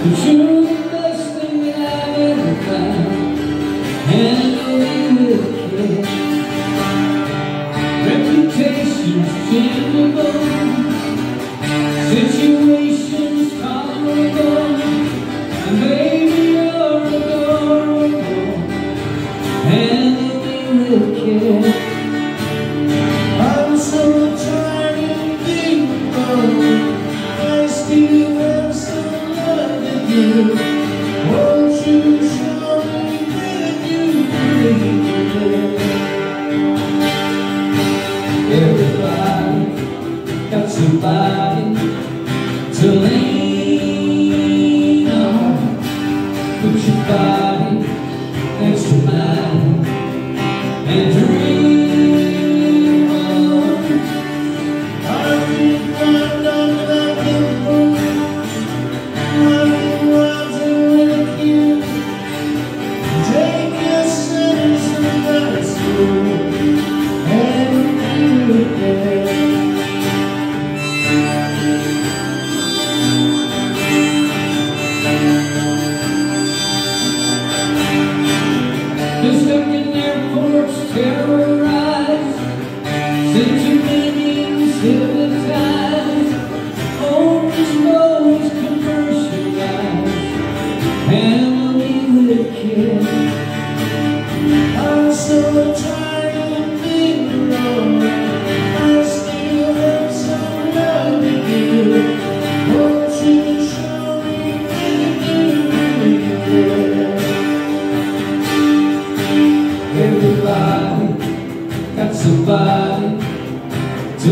But you're the best thing that I've ever found, and I know you will care. Reputation's changeable, situations tolerable, and baby you're adorable, and I know you will care. I'm so tired of being alone. I still have some love to give. Won't you show me that you really care? Everybody got somebody to lean on. Put your body next to mine and dream on. I've been climbed on that hill, running rising with you. Take your sentence and that's true, and you again. Just stuck in airports, terrorized, sent to millions hypnotized, always knows commercialized, and we will care. I'm so tired of being alone. I still have some love to give. Won't you show me that you really care? Everybody got somebody to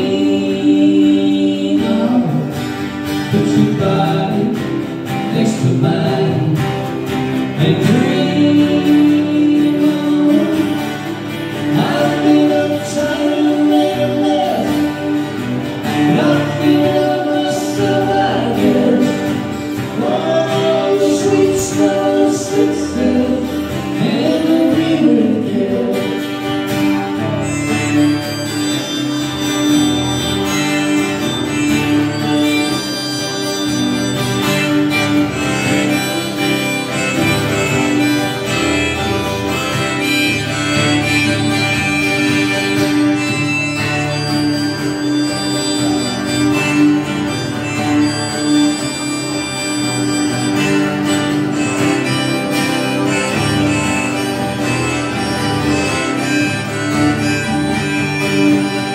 lean on. Put your body next to mine and dream on. I've been uptight and made a mess, and I'm feeling up myself, I guess. Oh, sweet smell of success, and we will care.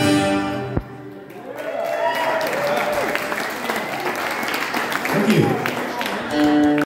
Thank you.